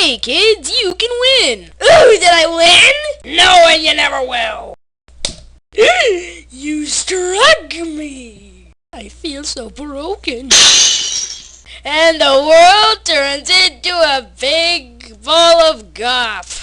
Hey kids, you can win! Ooh, did I win? No, and you never will! You struck me! I feel so broken. And the world turns into a big ball of goth.